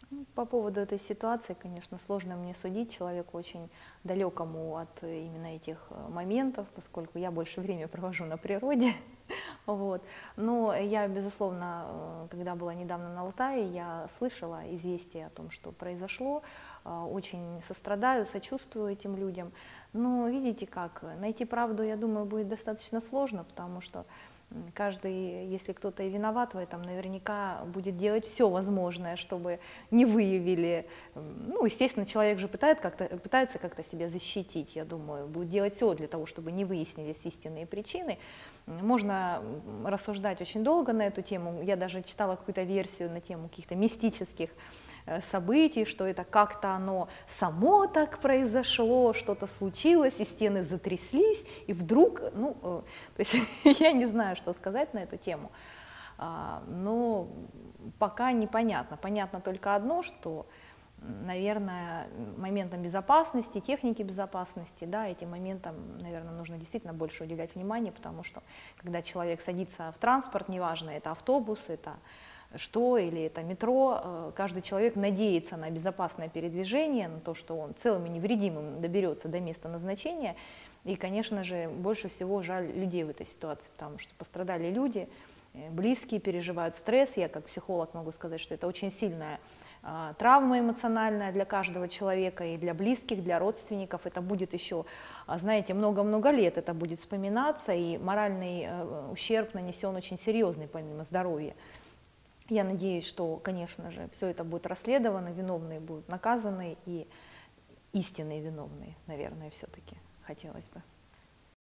По поводу этой ситуации, конечно, сложно мне судить, человеку очень далекому от именно этих моментов, поскольку я больше время провожу на природе. Вот. Но я, безусловно, когда была недавно на Алтае, я слышала известие о том, что произошло, очень сострадаю, сочувствую этим людям. Но видите как, найти правду, я думаю, будет достаточно сложно, потому что каждый, если кто-то и виноват в этом, наверняка будет делать все возможное, чтобы не выявили. Ну, естественно, человек же пытается как-то себя защитить, я думаю, будет делать все для того, чтобы не выяснились истинные причины. Можно рассуждать очень долго на эту тему. Я даже читала какую-то версию на тему каких-то мистических событий, что это как-то оно само так произошло, что-то случилось, и стены затряслись, и вдруг, то есть я не знаю, что сказать на эту тему, но пока непонятно. Понятно только одно, что, наверное, моментам безопасности, техники безопасности, да, этим моментам, наверное, нужно действительно больше уделять внимание, потому что когда человек садится в транспорт, неважно, это автобус, это что, или это метро, каждый человек надеется на безопасное передвижение, на то, что он целым и невредимым доберется до места назначения. И, конечно же, больше всего жаль людей в этой ситуации, потому что пострадали люди, близкие переживают стресс. Я как психолог могу сказать, что это очень сильная травма эмоциональная для каждого человека, и для близких, для родственников. Это будет еще, знаете, много-много лет это будет вспоминаться, и моральный ущерб нанесен очень серьезный, помимо здоровья. Я надеюсь, что, конечно же, все это будет расследовано, виновные будут наказаны, и истинные виновные, наверное, все-таки хотелось бы.